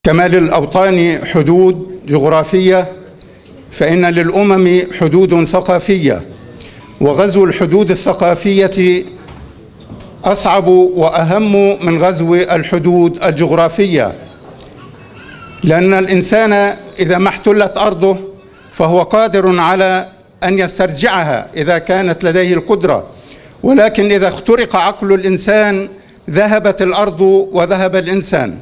كما للأوطان حدود جغرافية، فإن للأمم حدود ثقافية، وغزو الحدود الثقافية أصعب وأهم من غزو الحدود الجغرافية، لأن الإنسان إذا ما احتلت أرضه فهو قادر على أن يسترجعها إذا كانت لديه القدرة، ولكن إذا اخترق عقل الإنسان ذهبت الأرض وذهب الإنسان.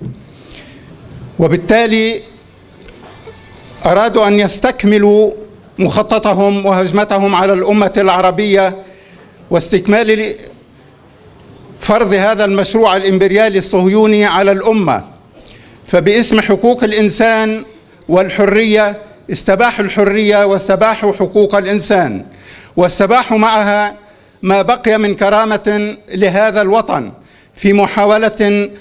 وبالتالي أرادوا أن يستكملوا مخططهم وهجمتهم على الأمة العربية واستكمال فرض هذا المشروع الإمبريالي الصهيوني على الأمة. فباسم حقوق الإنسان والحرية استباحوا الحرية واستباحوا حقوق الإنسان، واستباحوا معها ما بقي من كرامة لهذا الوطن في محاولة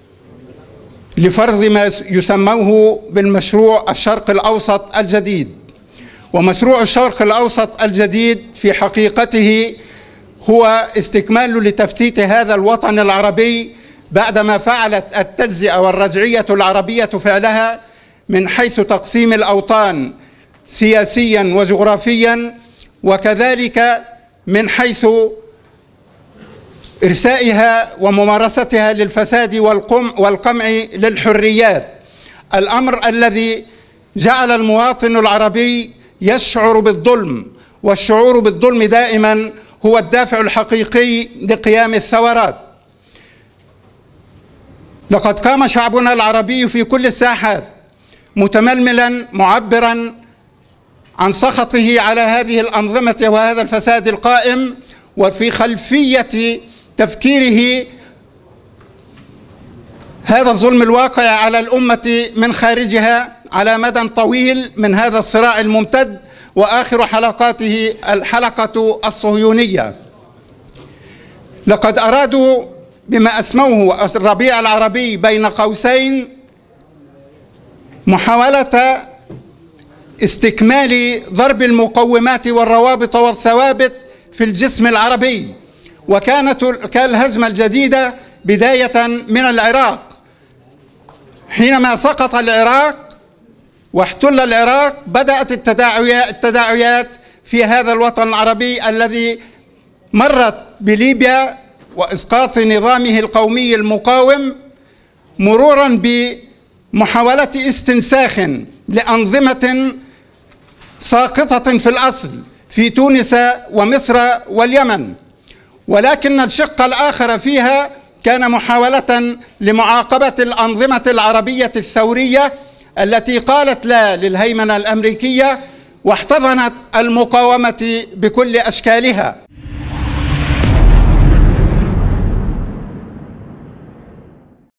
لفرض ما يسموه بالمشروع الشرق الأوسط الجديد. ومشروع الشرق الأوسط الجديد في حقيقته هو استكمال لتفتيت هذا الوطن العربي بعدما فعلت التجزئة والرجعية العربية فعلها من حيث تقسيم الأوطان سياسيا وجغرافيا، وكذلك من حيث إرسائها وممارستها للفساد والقمع للحريات، الأمر الذي جعل المواطن العربي يشعر بالظلم، والشعور بالظلم دائما هو الدافع الحقيقي لقيام الثورات. لقد قام شعبنا العربي في كل الساحات متململا معبرا عن سخطه على هذه الأنظمة وهذا الفساد القائم، وفي خلفية تفكيره هذا الظلم الواقع على الأمة من خارجها على مدى طويل من هذا الصراع الممتد، وآخر حلقاته الحلقة الصهيونية. لقد أرادوا بما أسموه الربيع العربي بين قوسين محاولة استكمال ضرب المقومات والروابط والثوابت في الجسم العربي، وكانت الهجمة الجديدة بداية من العراق. حينما سقط العراق واحتل العراق بدأت التداعيات في هذا الوطن العربي الذي مرت بليبيا وإسقاط نظامه القومي المقاوم، مرورا بمحاولة استنساخ لأنظمة ساقطة في الأصل في تونس ومصر واليمن، ولكن الشق الآخر فيها كان محاولة لمعاقبة الأنظمة العربية الثورية التي قالت لا للهيمنة الأمريكية واحتضنت المقاومة بكل أشكالها.